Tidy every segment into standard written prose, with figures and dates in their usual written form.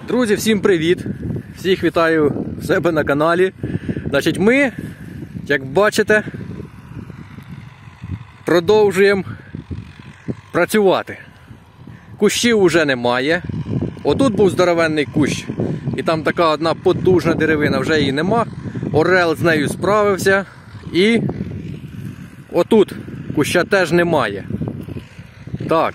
Друзі, всім привіт! Всіх вітаю в себе на каналі. Значить, ми, як бачите, продовжуємо працювати. Кущів вже немає. Отут був здоровенний кущ. І там така одна потужна деревина, вже її нема. Орел з нею справився. І отут куща теж немає. Так.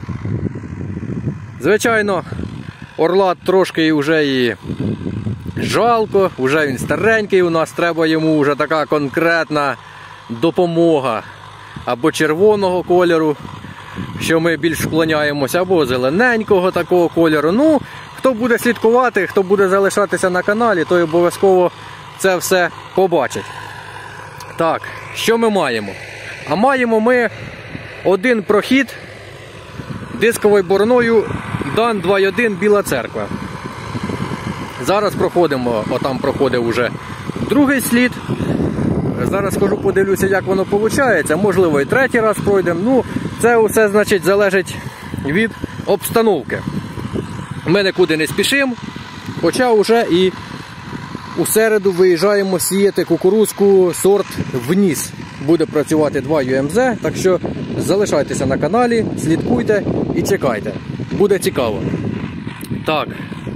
Звичайно, орла трошки вже і жалко, вже він старенький у нас, треба йому вже така конкретна допомога. Або червоного кольору, що ми більш вклоняємося, або зелененького такого кольору. Ну, хто буде слідкувати, хто буде залишатися на каналі, той обов'язково це все побачить. Так, що ми маємо? А маємо ми один прохід дисковою бороною Дан 2.1 Біла Церква. Зараз проходимо, отам проходив уже другий слід. Зараз схожу, подивлюся, як воно виходить. Можливо, і третій раз пройдемо. Ну, це все, значить, залежить від обстановки. Ми нікуди не спішимо, хоча вже і у середу виїжджаємо сіяти кукурудзку сорт вниз. Буде працювати 2 UMZ, так що залишайтеся на каналі, слідкуйте і чекайте. Буде цікаво. Так,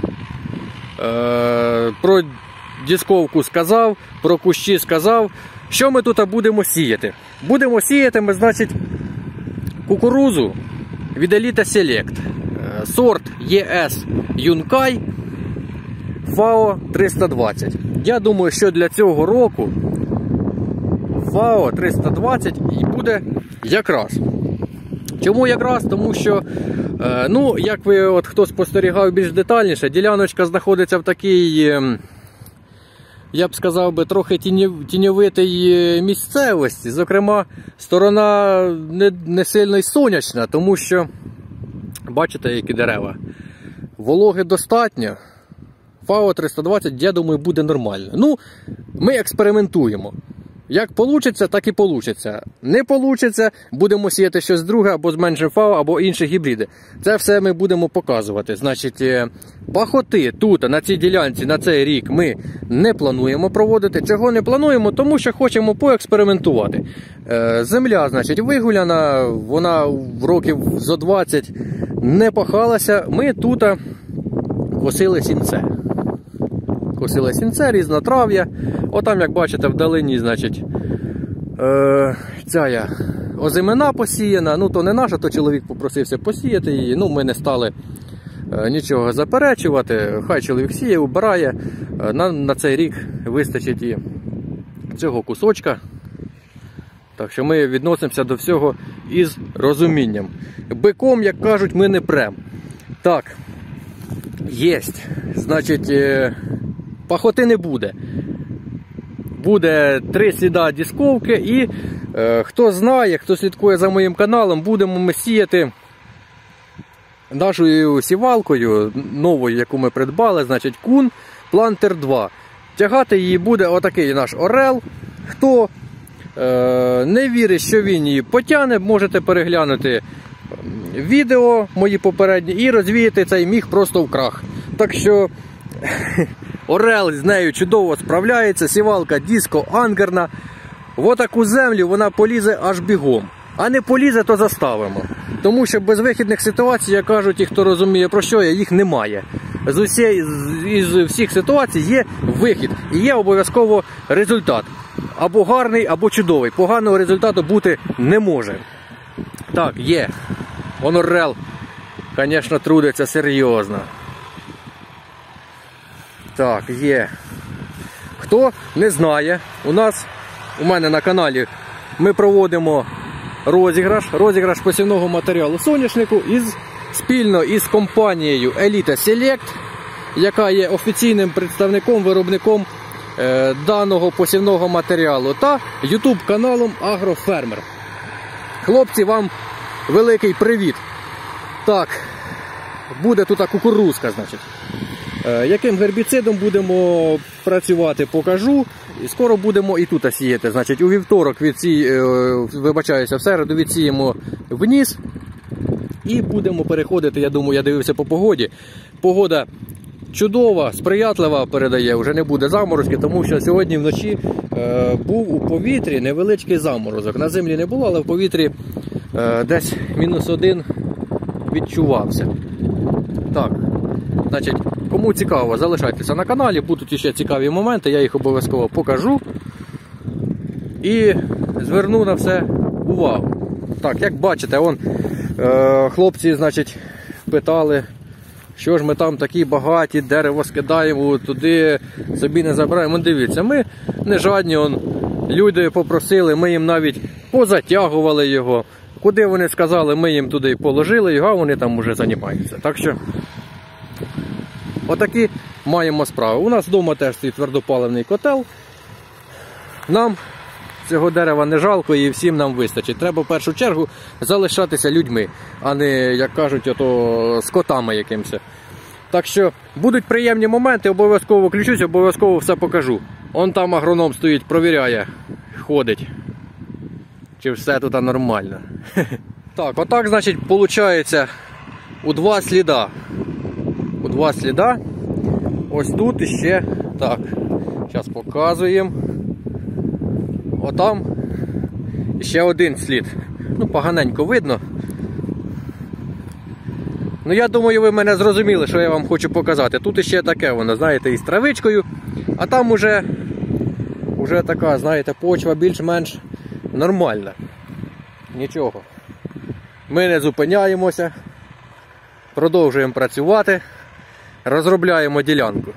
про дисковку сказав, про кущі сказав. Що ми тут будемо сіяти? Будемо сіяти ми, значить, кукурудзу від Elite Select. Сорт ES Юнкай FAO 320. Я думаю, що для цього року FAO 320 і буде якраз. Чому якраз? Тому що, ну, як ви, от хто спостерігав більш детальніше, діляночка знаходиться в такій, я б сказав би, трохи тіньовитій місцевості. Зокрема, сторона не сильно й сонячна, тому що, бачите, які дерева. Вологи достатньо. FAO 320, я думаю, буде нормально. Ну, ми експериментуємо. Як вийде, так і вийде. Не вийде, будемо сіяти щось друге, або з меншим FAO, або інші гібриди. Це все ми будемо показувати. Значить, пахоти тут, на цій ділянці, на цей рік ми не плануємо проводити. Чого не плануємо? Тому що хочемо поекспериментувати. Земля, значить, вигуляна, вона в років зо 20 не пахалася. Ми тут косили сінце. Косили сінце, різнотрав'я. Отам, як бачите, вдалині, значить, ця озимина посіяна. Ну, то не наша, то чоловік попросився посіяти її. Ну, ми не стали нічого заперечувати. Хай чоловік сіє, убирає. На цей рік вистачить і цього кусочка. Так що ми відносимося до всього із розумінням. Биком, як кажуть, ми не прем. Так, єсть. Значить, пахоти не буде. Буде 3 сліда дисковки і хто знає, хто слідкує за моїм каналом, будемо ми сіяти нашою сівалкою, новою, яку ми придбали, значить Kuhn Planter 2. Тягати її буде отакий наш орел. Хто не вірить, що він її потягне, можете переглянути відео мої попередні і розвіяти цей міг просто в крах. Так що орел з нею чудово справляється, сівалка диско ангерна. В отаку землю вона полізе аж бігом. А не полізе, то заставимо. Тому що безвихідних ситуацій, як кажуть, і хто розуміє про що, їх немає. Із всіх ситуацій є вихід. І є обов'язково результат. Або гарний, або чудовий. Поганого результату бути не може. Так, є. Орел, звісно, трудиться серйозно. Так, є. Хто не знає, у мене на каналі ми проводимо розіграш посівного матеріалу соняшнику спільно із компанією Elite Select, яка є офіційним представником, виробником даного посівного матеріалу, та YouTube каналом Агрофермер. Хлопці, вам великий привіт. Так, буде тут кукурудзка, значить. Яким гербіцидом будемо працювати, покажу. І скоро будемо і тут сіяти. Значить, у вівторок вибачаюся, в середу відсіємо вниз. І будемо переходити, я думаю, я дивився по погоді. Погода чудова, сприятлива передає, вже не буде заморозки, тому що сьогодні вночі був у повітрі невеличкий заморозок. На землі не було, але в повітрі десь -1 відчувався. Так, значить, кому цікаво, залишайтеся на каналі, будуть ще цікаві моменти, я їх обов'язково покажу і зверну на все увагу. Так, як бачите, хлопці, значить, питали, що ж ми там такі багаті, дерево скидаємо, туди собі не забираємо. Дивіться, ми не жадні, люди попросили, ми їм навіть позатягували його. Куди вони сказали, ми їм туди положили його, а вони там вже займаються. Так що, отакі маємо справи. У нас вдома теж стоїть твердопаливний котел. Нам цього дерева не жалко і всім нам вистачить. Треба в першу чергу залишатися людьми, а не, як кажуть, скотами якимось. Так що будуть приємні моменти, обов'язково включусь, обов'язково все покажу. Он там агроном стоїть, провіряє, ходить, чи все тут нормально. Так, отак, значить, виходить у 2 сліда. У 2 сліда. Ось тут іще, так, зараз показуємо. Отам ще 1 слід. Ну, поганенько видно. Ну, я думаю, ви мене зрозуміли, що я вам хочу показати. Тут іще таке воно, знаєте, із травичкою. А там уже така, знаєте, почва більш-менш нормальна. Нічого. Ми не зупиняємося. Продовжуємо працювати. Розробляємо ділянку.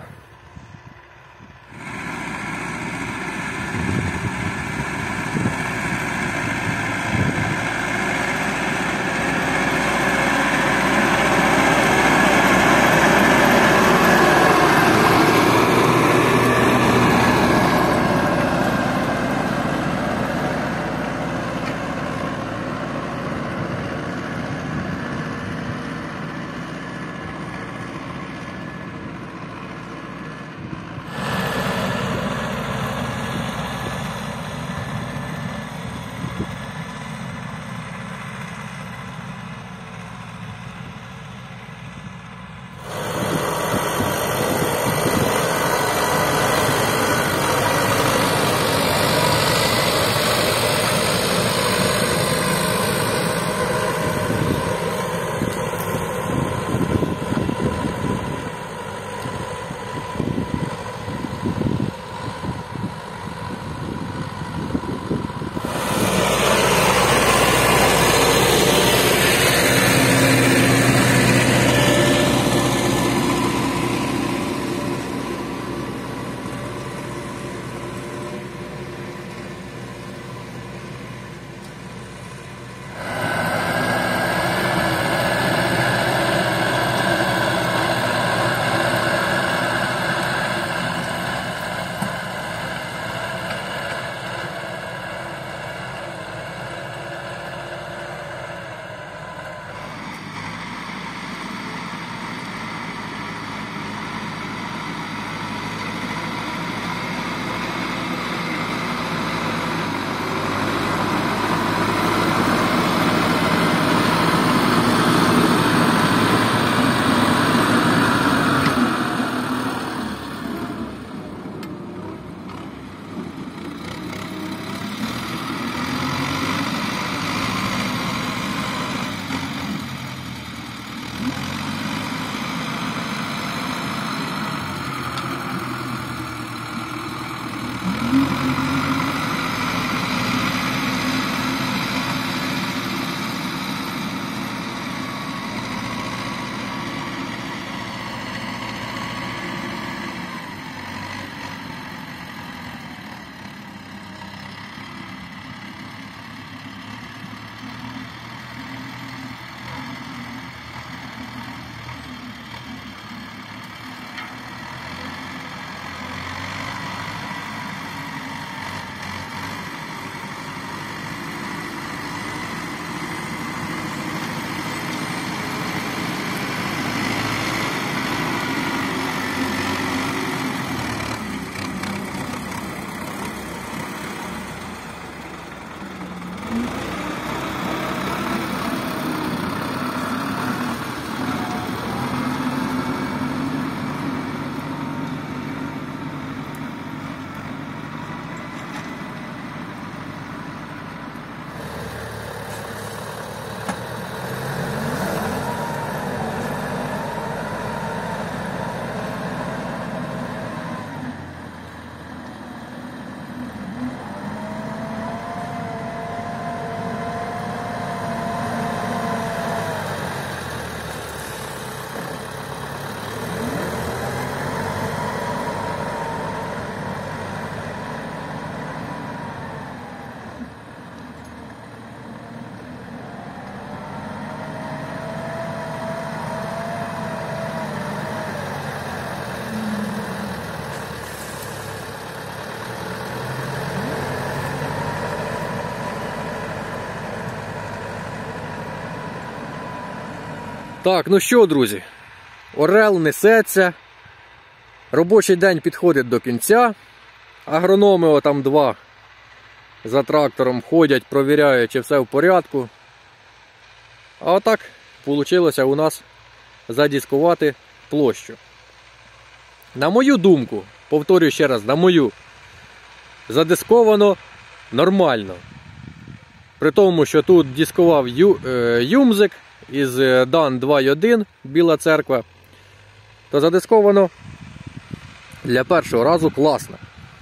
Так, ну що, друзі, орел несеться, робочий день підходить до кінця, агрономи там два за трактором ходять, провіряють, чи все в порядку. А отак вийшло у нас задіскувати площу. На мою думку, повторюю ще раз, на мою, задисковано нормально. При тому, що тут дискував Юмзик із DAN 2.1, Біла Церква, то задисковано для першого разу класно.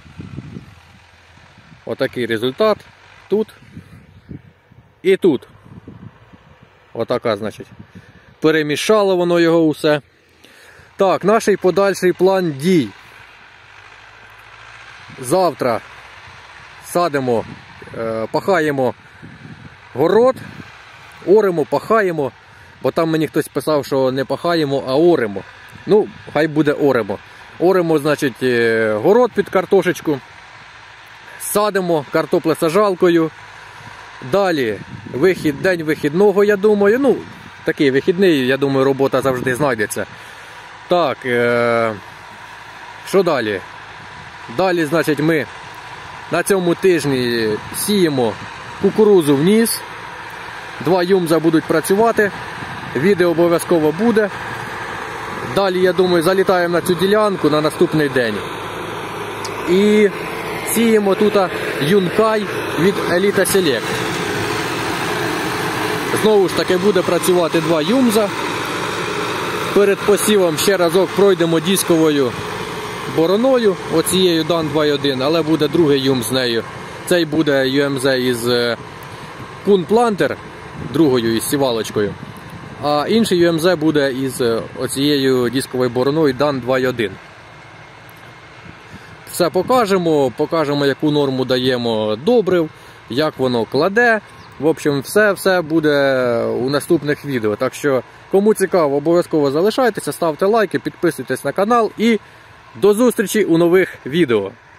Отакий результат тут і тут. Отака, значить. Перемішало воно його усе. Так, наш подальший план дій. Завтра садимо, пахаємо город, оремо, пахаємо, бо там мені хтось писав, що не пахаємо, а оремо. Ну, хай буде оремо. Оремо, значить, город під картошечку, садимо картоплесаджалкою. Далі день вихідного, я думаю, ну, такий вихідний, я думаю, робота завжди знайдеться. Так, що далі? Далі, значить, ми на цьому тижні сіємо кукурудзу вниз. Два юмза будуть працювати, відео обов'язково буде. Далі, я думаю, залітаємо на цю ділянку на наступний день. І сіємо тут юнкай від Elite Select. Знову ж таки буде працювати два юмза. Перед посівом ще разок пройдемо дисковою бороною, оцією DAN 2.1, але буде другий юм з нею. Цей буде UMZ із Kuhn Planter, другою із сівалочкою. А інший UMZ буде із оцією дисковою бороною DAN 2.1. Все покажемо, яку норму даємо добрив, як воно кладе. В общем, все буде у наступних відео. Так що, кому цікаво, обов'язково залишайтеся, ставте лайки, підписуйтесь на канал і до зустрічі у нових відео.